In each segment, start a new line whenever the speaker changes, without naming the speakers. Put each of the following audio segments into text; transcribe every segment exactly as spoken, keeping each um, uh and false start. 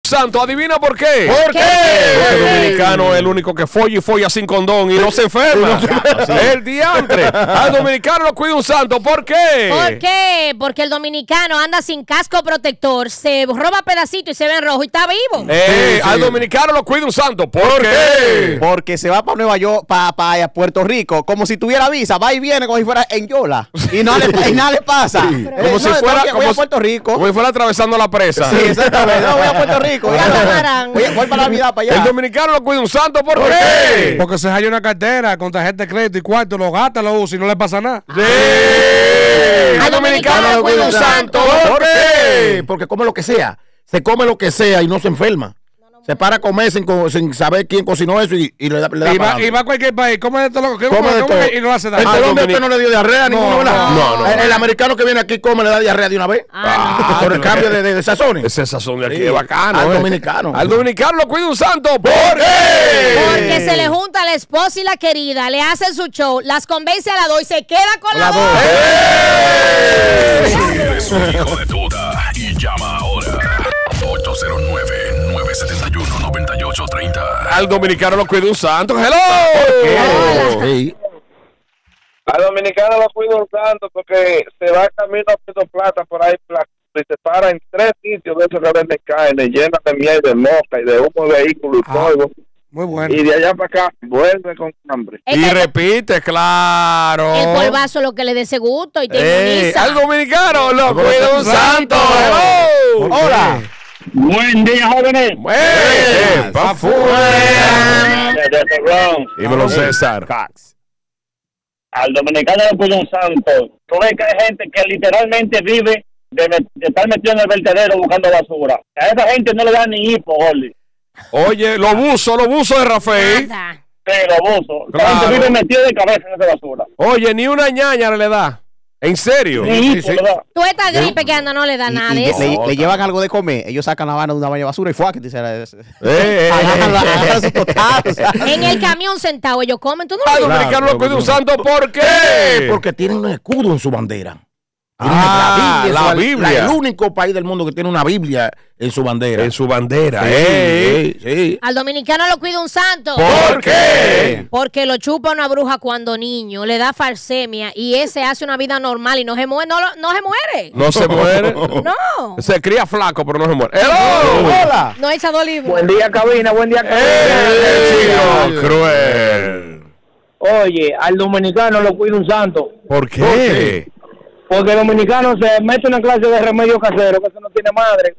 santo. ¿Adivina por qué?
¿Por qué?
Porque el dominicano es el único que folla y folla sin condón y no se enferma. El diantre. Al dominicano lo cuida un santo. ¿Por qué?
¿Por qué? Porque el dominicano anda sin casco protector, se roba pedacitos y se ve en rojo y está vivo.
Eh,
Sí, sí.
Al dominicano lo cuida un santo. ¿Por, ¿Por qué? qué?
Porque se va para Nueva York, para pa, Puerto Rico, como si tuviera visa, va y viene como si fuera en Yola. Y, no le, y nada le pasa.
Sí.
Eh,
Como
no,
si
voy
fuera
a- voy
como
a Puerto Rico.
Como si fuera atravesando la presa.
Sí, exactamente. No, voy a Puerto Rico. Voy, a, voy, voy para la Navidad para allá.
El dominicano lo cuida un santo. ¿Por, ¿Por qué?
Porque se halla una cartera con tarjeta de crédito y cuarto, lo gasta, lo usa y no le pasa nada.
Sí. Al dominicano lo cuida un santo. ¿Por qué?
Porque come lo que sea. Se come lo que sea y no se enferma. Se para a comer sin, co- sin saber quién cocinó eso y, y le da, le da
Y
para
va, y va a cualquier país, come de todo lo que
Come
come,
de
come
todo.
y no hace
¿En
daño.
Colombia usted no le dio diarrea a
No,
ninguno, ¿verdad?
no, no.
El, el americano que viene aquí come, le da diarrea de una vez.
Ah,
Por el cambio de, de, de sazones.
Ese sazón de aquí
Sí.
es bacano.
Al
eh.
dominicano.
Al dominicano lo cuida un santo. ¿Por qué?
porque se le junta la esposa y la querida, le hacen su show, las convence a la dos y se queda con la,
La
dos.
dos.
Si eres un hijo de tuta y llama ahora. ocho cero nueve, nueve siete uno, nueve ocho tres cero.
Al dominicano lo cuida un santo. ¡Hello!
Sí.
Al dominicano lo cuida un santo porque se va camino a Puerto Plata por ahí pla- y se para en tres sitios de esos que venden carne, llena de miel, de mosca y de humo de vehículo y
Ah.
polvo.
Muy bueno.
Y de allá para acá vuelve con hambre.
Es
Y
que
repite, claro.
el polvazo lo que le dé ese gusto y te
Eh,
inmuniza.
al dominicano lo cuida un santo. Hello.
Hola.
Buen día, jóvenes.
Eh, pa' fuera.
Desde Ron.
Dímelo, César.
Al dominicano le cuida un santo. Tú ves que hay gente que literalmente vive de, de estar metido en el vertedero buscando basura. A esa gente no le da ni hipo, Oli.
Oye, lo buzo, lo buzo de Rafael.
Nada.
Pero abuso. La
Claro.
gente vive metido de cabeza en esa basura.
Oye, ni una ñaña le da. ¿En serio?
Ni hipo, ¿verdad?
Tú esta gripe que anda no le da
Y,
nada
y
de eso.
le, le llevan algo de comer. Ellos sacan la mano de una baña de basura y fue que te
Eh, eh,
agarran la- agarran su total, o sea.
En el camión sentado ellos comen, tú no
Al
lo ves?
dominicano lo cuida un santo. ¿Por qué?
Porque tienen un escudo en su bandera.
Ah,
Tienen
la
es
Biblia.
el único país del mundo que tiene una Biblia en su bandera.
En su bandera.
Sí,
eh.
sí, sí.
Al dominicano lo cuida un santo.
¿Por qué?
Porque lo chupa una bruja cuando niño, le da falsemia y ese hace una vida normal y no se muere. No, lo- no se muere.
No se muere.
No.
Se cría flaco, pero no se muere. ¡Hello!
Hola.
No echa dos libros.
Buen día, cabina. Buen día, cabina.
¡Eh, chico cruel!
Oye, al dominicano lo cuida un santo.
¿Por qué?
Porque el dominicano se mete una clase de remedio casero, que eso no tiene madre.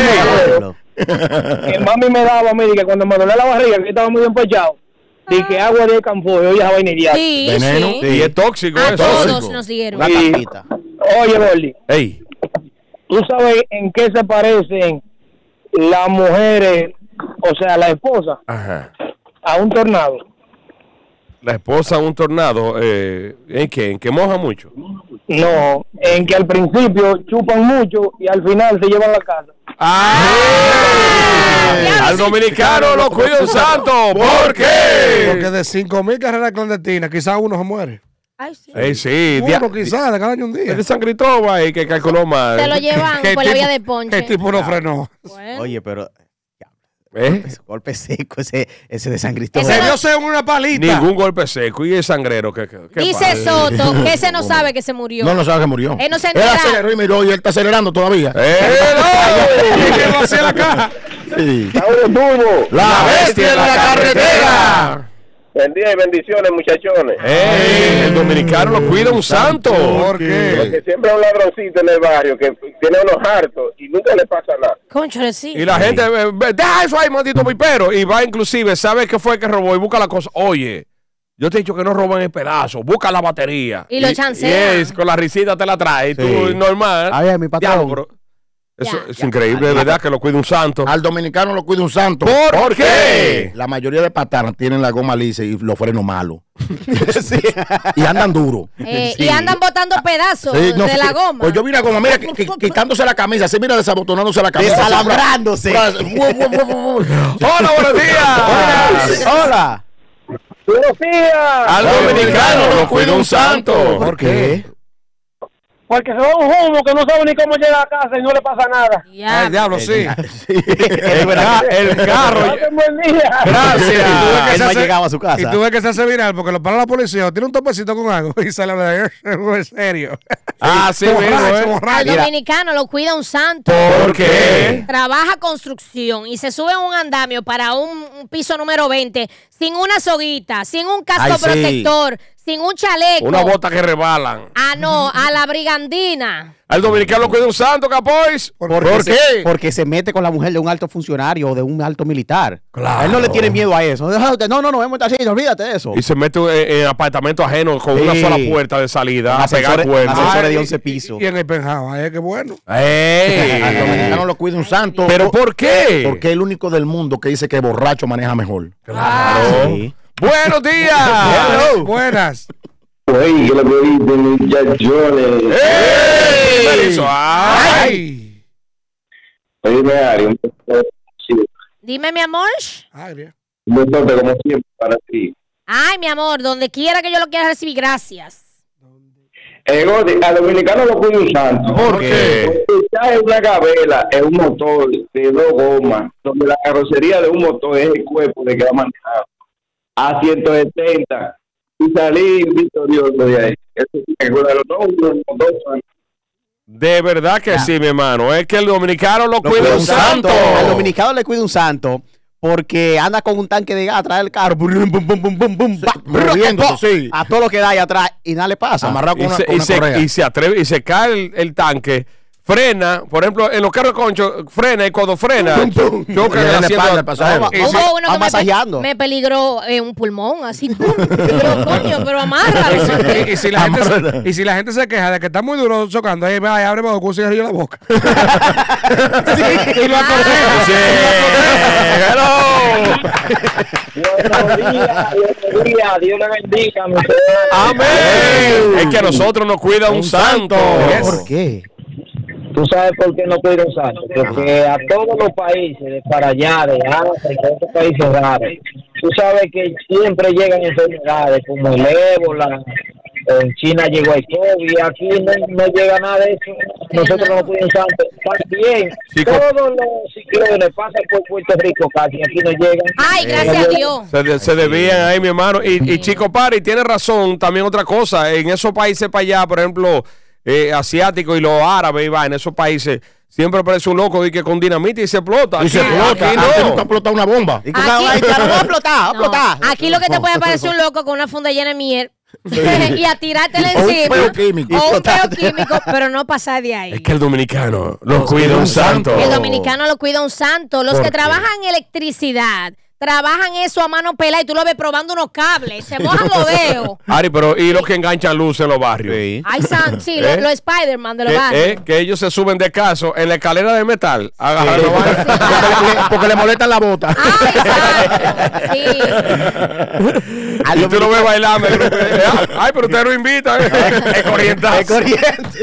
¡Eh!
Mi mami me daba a mí que cuando me dolía la barriga, que estaba muy empechado, y que agua de campo, oye, esa vaina idiota.
Sí,
Veneno.
sí.
Y es tóxico
A
eso.
todos nos dieron.
Una
Sí.
tapita.
Oye, Borli,
Ey.
¿tú sabes en qué se parecen las mujeres, o sea, la esposa,
Ajá.
a un tornado?
La esposa de un tornado, eh, ¿en qué? ¿En qué moja mucho?
No, en que al principio chupan mucho y al final se llevan la casa.
¡Ah! Al dominicano lo cuida un santo. ¿Por qué?
Porque de cinco mil carreras clandestinas, quizás uno se muere.
Ay, sí.
Ey, sí. dia-
Uno quizás, de cada año un día.
El San Cristóbal y que calculó mal.
Te lo llevan
¿Qué
por la
tipo-
vía de ponche.
El tipo no frenó.
Bueno.
Oye, pero
¿Eh?
ese golpe seco, ese, ese de San Cristóbal.
Ese
Se
no-
dio según una palita.
Ningún golpe seco. ¿Y el sangrero? ¿Qué, qué, qué
Dice
pasa?
Soto que ese no sabe que se murió.
No, no sabe que murió.
Él no se
Él
entera.
aceleró y miró y él está acelerando todavía.
¡Eh, no!
hacia la caja.
Sí.
¡La bestia en la carretera!
Buen día y bendiciones, muchachones.
¡Ey! El dominicano lo cuida un santo.
¿Por qué?
Porque siempre hay un ladroncito en el barrio que tiene unos hartos y nunca le pasa nada.
Conchole, sí.
Y la gente, eh, ve, deja eso ahí, maldito pipero. Y va inclusive, ¿sabe qué fue que robó? Y busca la cosa. Oye, yo te he dicho que no roban el pedazo. Busca la batería.
Y lo chancea.
Y es, con la risita te la trae. Y tú,
Sí.
normal.
Ay, mi patrón.
Diablo, bro. Eso
Ya.
es increíble, de verdad, que lo cuida un santo.
Al dominicano lo cuida un santo.
¿Por qué?
La mayoría de patanas tienen la goma lisa y los frenos malos. Sí. Y andan duro.
Eh,
Sí.
Y andan botando pedazos
Sí, no,
de
sí.
la goma.
Pues yo vi una goma, mira, qui- qui- quitándose la camisa, así mira, desabotonándose la camisa.
Desalambrándose.
Hola, buenos días.
Hola.
¡Buenos días!
Al dominicano lo cuida un santo.
¿Por qué?
Porque se va un humo que no sabe ni cómo llega a casa y no le pasa nada.
Ya.
Ay, diablo, sí.
El, ca- el carro.
Pasen buen día.
Gracias.
Él no ha
hace-
llegado a su
Y
casa.
tú ves que se hace viral porque lo para la policía, o tiene un topecito con algo y sale a hablar en serio.
Ah, sí, mismo,
Borracho,
¿eh?
borracho.
Al
Mira.
dominicano lo cuida un santo.
¿Por qué?
Trabaja construcción y se sube a un andamio para un, un piso número veinte sin una soguita, sin un casco
Ay, sí.
protector, sin un chaleco.
Una bota que rebalan.
Ah, no, a la brigandina.
Al dominicano lo cuida un santo, Capois.
Porque
¿Por
se,
qué?
Porque se mete con la mujer de un alto funcionario o de un alto militar.
Claro.
Él no le tiene miedo a eso. No, no, no, vemos así, olvídate de eso.
Y se mete en, en apartamento ajeno con
Sí.
una sola puerta de salida
Con
a pegar
ascensores-
cuernos.
ascensores
Ay,
de
y-
once pisos.
Y en el penthouse, ay, qué bueno.
Al
¡Ey!
dominicano lo cuida un santo.
¿Pero por qué?
Porque es el único del mundo que dice que borracho maneja mejor.
Claro.
Sí.
¡Buenos días!
Hello. Buenas.
Oye, que lo que dicen muchachones.
¡Ey! Melissa, ¡ay!
Ay.
Oye, Ari, un
Dime, mi amor.
Ay, bien.
besote como siempre para ti.
Ay, mi amor, donde quiera que yo lo quiera recibir, gracias.
Eh, Gordy, al dominicano lo cuida un santo.
¿Por qué?
Porque está en una gabela, en un motor de dos gomas, donde la carrocería de un motor es el cuerpo de que va manejando a ciento setenta y salir victorioso de ahí. Eso sí, que con los dos, los dos años.
De verdad que sí, mi hermano. Es que el dominicano lo,
Lo
cuida
cuida
un
un
santo.
santo.
Al dominicano le cuida un santo porque anda con un tanque de gas atrás del carro. Bum, bum, bum, bum, bum, bum, ba-
moviéndose, sí.
A todo lo que da ahí atrás y nada le pasa.
Amarrado con
Y
una,
se,
con
y,
una
se,
correa.
y se atreve y se cae el, el tanque, frena, por ejemplo, en los carros de concho, frena y cuando frena,
Pum, pum.
choca
Le
el
da la
asiento-
espalda al pasajero.
No,
Y
va-
se-
Hubo uno
va
que me,
masajeando.
me peligró eh, un pulmón, así. ¡pum! Pero, coño, pero amarra.
Y, y si la gente se, y si la gente se queja de que está muy duro chocando, ahí va y abre con un cigarrillo en la boca. Y lo acordeja.
Sí, hello.
Buenos días, buenos días. Dios le bendiga, mi hermano.
Amén. Es que a nosotros nos cuida un,
Un
santo.
santo.
¿Por qué?
Tú sabes por qué no cuida un santo. Porque a todos los países, de para allá, de África, de otros países raros, tú sabes que siempre llegan enfermedades como el ébola. En China llegó el COVID, aquí no, no llega nada de eso. Nosotros no cuidamos santo. También,
Sí, co-
todos los ciclones pasan por Puerto Rico casi, aquí no llegan.
Ay, gracias a Dios.
Se, de- se desvían ahí, mi hermano. Y, y Chico Pari tiene razón. También otra cosa. En esos países para allá, por ejemplo, eh, asiáticos y los árabes, y va, en esos países, siempre aparece un loco y que con dinamita y se explota.
Y se
Aquí-
explota.
aquí
Antes
no.
nunca ha explotado una bomba.
Y con
Aquí-
cada haitiano, va a explotar, va a
No,
explotar.
aquí lo que te puede aparecer un loco con una funda llena de miel y a tirártela
O un
encima.
peo químico.
O un peo químico, pero no pasar de ahí.
Es que el dominicano lo cuida un santo.
El dominicano lo cuida un santo. Los
¿Por
que
qué?
trabajan en electricidad, trabajan eso a mano pelada y tú lo ves probando unos cables. Se mojan los dedos.
Ari, pero ¿y los que enganchan luz en los barrios?
Sí.
Ay, san, sí,
¿Eh?
los lo Spider-Man de los
Que,
barrios.
eh, que ellos se suben de caso en la escalera de metal a agarrar
Sí.
los barrios.
Porque le- porque le molestan la bota.
Ay, santo. Sí.
Al
Y tú lo
dominicano-
ves bailando. y tú- eh, Ay, pero usted no invita. eh. Es corrientazo.
Es corriente.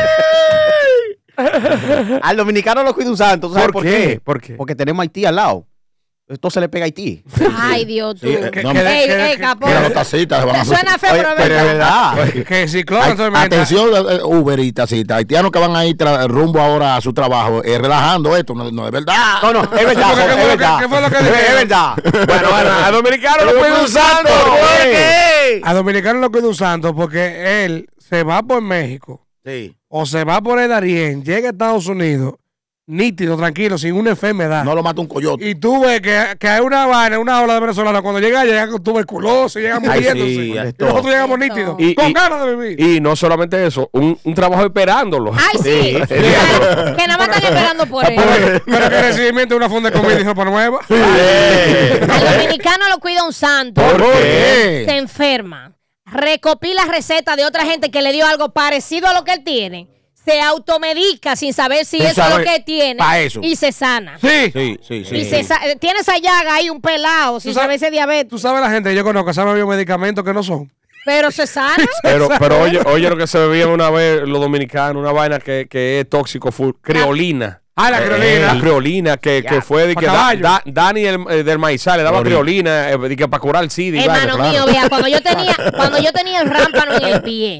Al dominicano lo cuida un santo. ¿Tú sabes
¿Por
por,
qué?
qué?
¿Por qué?
Porque tenemos Haití al lado. Esto se le pega a Haití.
Ay, Dios, tú.
Sí, eh,
Que-
no,
que-
Ey,
que-
ey,
que-
capo.
Mira los tacitas. se van a
Suena feo,
Oye,
pero es
pero es
verdad.
verdad.
Que ciclón,
Ay,
tormenta.
atención, eh, Uber y tacita. Haitianos que van a ir tra- rumbo ahora a su trabajo, eh, relajando esto, no, no es verdad.
No, no, es verdad.
¿Qué fue lo
es
que-
verdad.
qué fue lo que
Es-
dijeron?
Es verdad.
Bueno, bueno, al dominicano lo cuida un santo. ¿Por qué?
A dominicano lo cuida un santo porque él se va por México
Sí.
o se va por el Darién, llega a Estados Unidos, nítido, tranquilo, sin una enfermedad.
No lo mata un coyote.
Y tú ves que, que hay una vaina, una ola de venezolanos, cuando llega, llegan con tuberculosis, llegan
Ay,
muriéndose.
sí,
y
esto.
nosotros llegamos nítidos,
Y-
con
y-
ganas de vivir.
Y no solamente eso, un, un trabajo esperándolo.
Ay, sí.
Sí.
Claro, que nada más están esperando por él.
Pero, pero que recibimiento de una funda de comida y ropa nueva.
Al dominicano lo cuida un santo.
¿Por qué?
Se enferma. Recopila recetas de otra gente que le dio algo parecido a lo que él tiene. Se automedica sin saber si
Sin
eso es
saber.
lo que tiene.
Pa' eso.
Y se sana.
Sí.
Sí, sí, sí.
Y se sa- tiene esa llaga ahí, un pelado, sin
Tú sabes-
saber si es diabetes.
Tú sabes la gente que yo conozco, sabe biomedicamentos que no son.
Pero se sana.
Pero, pero oye, oye lo que se bebían una vez los dominicanos, una vaina que, que es tóxico, full, criolina.
Ah, la
Eh,
criolina.
La criolina, que, que fue de
Pa'
que da,
caballo.
da- Dani el, eh, del Maizal le daba
Criolina.
criolina eh, de que para curar el SIDA. y vaina,
Hermano
claro.
mío, vea, cuando yo tenía, cuando yo tenía el rámpano en el pie,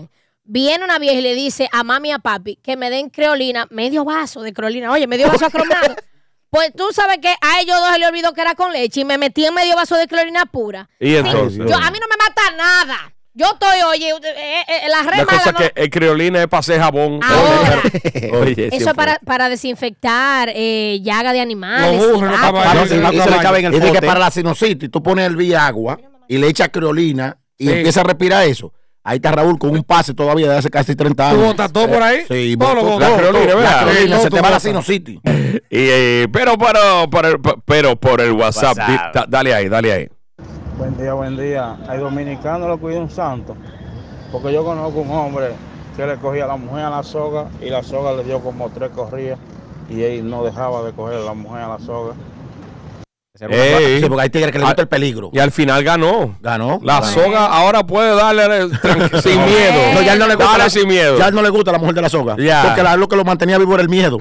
viene una vieja y le dice a mami y a papi que me den creolina, medio vaso de creolina. Oye, medio vaso acromado. Pues tú sabes que a ellos dos se le olvidó que era con leche y me metí en medio vaso de creolina pura.
Y entonces.
Sí, yo, a mí no me mata nada. Yo estoy, oye, eh, eh, la re
La cosa
mala,
que
no...
el creolina es para hacer jabón.
Ahora,
Oye,
eso es para, para desinfectar eh, llaga de animales.
Los burros,
y
los
vacas.
caballos.
Y- y se le cabe en el
Y de que
pote.
para la sinusitis tú pones el vía agua y le echas creolina y
Sí.
empieza a respirar eso. Ahí está Raúl con un pase todavía de hace casi treinta
¿Tú
años.
botas todo por ahí?
Sí,
Todo lo
botó-
botas.
La creolina,
la
¿verdad?
creolina,
Sí,
se
todo
te
tú
va la
botas.
sinusitis.
Y, eh, pero, pero, por el, pero por el WhatsApp.
WhatsApp.
di- da- dale ahí, dale ahí.
Buen día, buen día. Hay dominicanos lo cuida un santo. Porque yo conozco un hombre que le cogía a la mujer a la soga y la soga le dio como tres corridas y él no dejaba de coger a la mujer a la soga.
Ey.
Sí, porque hay tigres que le gusta el peligro.
Y al final ganó.
Ganó.
La
Ganó.
soga ahora puede darle tranqui- sin miedo.
No, ya él no le gusta
Dale
la-
sin miedo.
Ya él no le gusta la mujer de la soga.
Ya.
Porque la- lo que lo mantenía vivo era el miedo.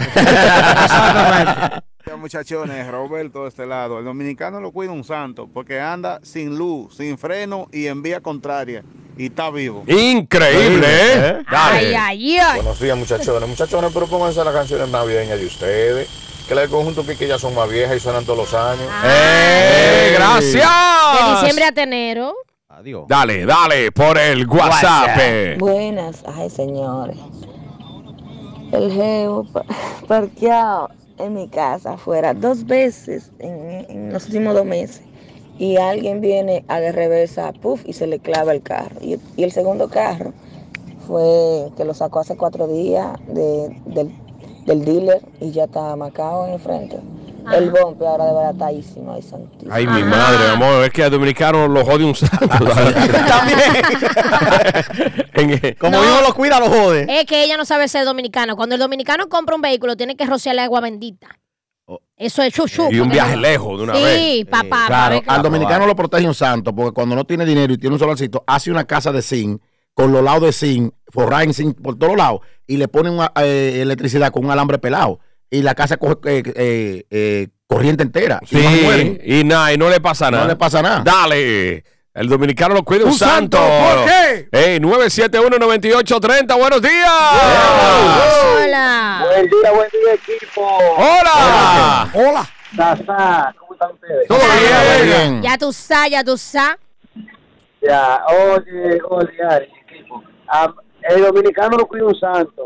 Muchachones, Roberto de este lado. El dominicano lo cuida un santo porque anda sin luz, sin freno y en vía contraria. Y está vivo.
Increíble, ¿eh?
Ay,
Dale.
ay, ay.
Buenos días, muchachones. Muchachones, pero pónganse las canciones navideñas de ustedes. Que la del conjunto que ya son más viejas y suenan todos los años.
¡Eh!
De
¡Gracias!
diciembre a enero.
Adiós.
Dale, dale, por el WhatsApp.
WhatsApp.
Buenas, ay señores. El geo pa- parqueado en mi casa afuera dos veces en, en los últimos dos meses. Y alguien viene a la reversa, puff, y se le clava el carro. Y, y el segundo carro fue que lo sacó hace cuatro días de, del, del dealer y ya está marcado en el frente. El bombe ahora de baratadísimo, ay santísimo.
Ay, mi
Ajá.
madre, amor, es que al dominicano lo jode un santo. En-
Como
No.
uno lo cuida, lo jode.
Es que ella no sabe ser dominicano. Cuando el dominicano compra un vehículo, tiene que rociarle agua bendita. Eso es chuchu.
y un viaje lejos de una
Sí,
vez.
papá. pa'
Claro,
ver que-
al dominicano lo protege un santo, porque cuando no tiene dinero y tiene un solarcito, hace una casa de zinc, con los lados de zinc, forrada en zinc por todos lados, y le ponen una, eh, electricidad con un alambre pelado. Y la casa coge eh, eh, eh, corriente entera. Y no mueren.
Sí, y nada, y no le pasa nada.
No le pasa nada.
Dale. El dominicano lo cuida un,
Un santo, ¿por qué?
Ey, nueve siete uno, nueve ocho tres cero, buenos días.
Hola.
Buen día, buen día, equipo.
Hola.
Hola.
Sasa, ¿cómo están ustedes?
Todo
Muy
bien.
bien.
Ya tú sabes, ya tú sabes.
Ya, oye, oye, Ari, equipo. Am- el dominicano lo cuida un santo.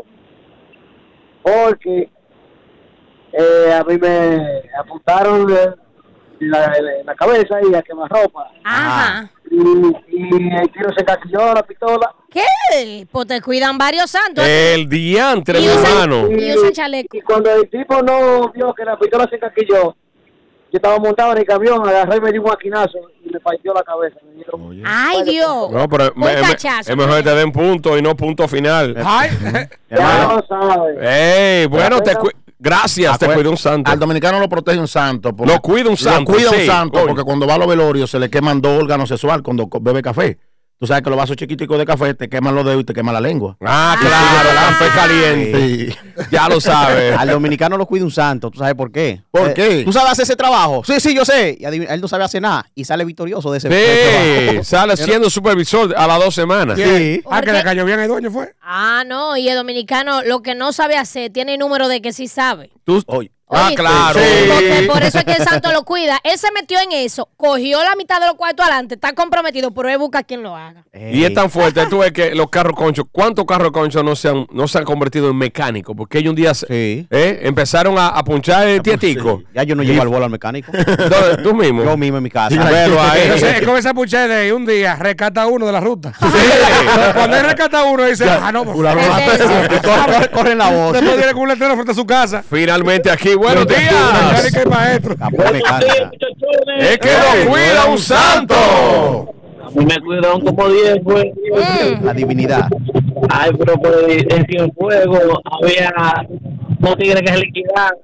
Porque eh, a mí me apuntaron en la, en la cabeza y a quemarropa.
Ajá.
Y, y el tiro se caquilló la pistola.
¿Qué? Pues te cuidan varios santos.
El diantre,
Y
mi
usan-
hermano.
Y usan chaleco.
Y cuando el tipo no vio que la pistola se caquilló, yo estaba montado en el camión, agarré y me dio un maquinazo y me partió la cabeza. Me dieron-
Ay, Dios.
No, pero
Un
me- me-
cachazo.
es mejor que te den punto y no punto final.
Ay.
Ya lo sabes.
Ey, bueno, te cu- gracias, te
Acuer-
cuida un santo.
Al dominicano lo protege un santo. porque-
Lo cuida un santo,
Lo cuida
sí,
un santo,
coño.
porque cuando va a los velorios se le queman dos órganos sexuales cuando co- bebe café. Tú sabes que los vasos chiquiticos de café te queman los dedos y te queman la lengua.
Ah, claro, café caliente.
Sí.
Ya lo sabes.
Al dominicano lo cuida un santo. ¿Tú sabes por qué?
¿Por
Eh,
qué?
¿Tú sabes hacer ese trabajo? Sí, sí, yo sé. Y adivina, él no sabe hacer nada. Y sale victorioso de ese, de ese
Sí,
trabajo.
sale siendo supervisor a las dos semanas.
Sí.
Ah, que
¿Por
le
qué?
cayó bien el dueño, fue.
Ah, no. Y el dominicano lo que no sabe hacer tiene el número de que sí sabe.
Tú-
Oye,
ah,
Oye,
claro.
sí, porque por eso es que el santo lo cuida. Él se metió en eso, cogió la mitad de los cuartos adelante, está comprometido, pero él busca quien lo haga.
Y es tan fuerte, tú ves que los carros conchos, ¿cuántos carros conchos no se han, no se han convertido en mecánicos? Porque ellos un día se-
Sí.
eh, empezaron a, a punchar el tietico.
Ya yo no
Y-
llevo al bolo al mecánico.
¿Dónde? ¿Tú mismo?
Yo mismo en mi casa.
Velo ahí.
Entonces, con esa puche de un día rescata uno de la ruta. Cuando él rescata uno, dice, ah, no, pues,
fulano
Es
la-
eso.
Y corre, corre- corre en la voz.
después viene con un letrero frente a su casa.
Finalmente aquí, buenos días.
Mecánica y maestro.
Capó mecánica.
Es que lo cuida un santo.
A mí me cuidaron como diez, pues.
La divinidad.
Ay, pero pues, en Cienfuegos había dos tigres que se liquidaron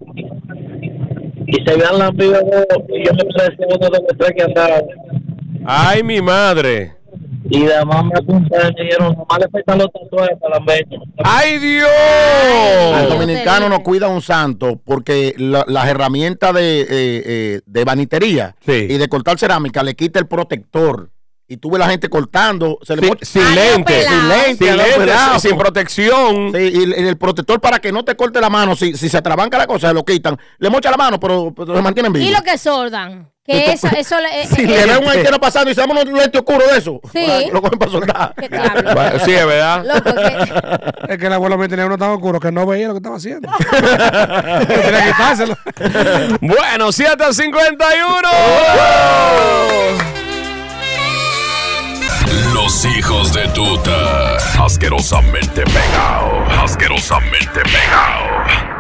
y se habían lampido dos, y yo me puse el segundo de los tres que andaban.
Ay, mi madre.
Y además me apuntaron y me dijeron, nomás le faltan los tatuajes para la mecha.
¡Ay, Dios!
Al
Dios
dominicano
te
no
libre.
cuida un santo porque la- las herramientas de, eh, eh, de banitería
Sí.
y de cortar cerámica le quita el protector. y tuve la gente cortando, se le
Sin,
mocha-
sin lente,
sin lente,
sin,
a los
lente,
pelados.
sin, sin protección.
Sí, y el, y el protector para que no te corte la mano, si, si se atrabanca la cosa, se lo quitan. Le mocha la mano, pero, pero se mantienen vivos.
Y lo que sordan. Que eso, eso le-
Si
eh,
le
eh,
ve un haitiano pasando y se llama un lente oscuro de eso,
Sí.
lo cogen para soldar.
¿Qué diablo?
Bueno, sí, es verdad.
Loco, que-
Es que el abuelo me tenía uno tan oscuro que no veía lo que estaba haciendo. Tenía que quitárselo.
Bueno, siete cincuenta y uno.
Los hijos de tuta. Asquerosamente pegado. Asquerosamente pegado.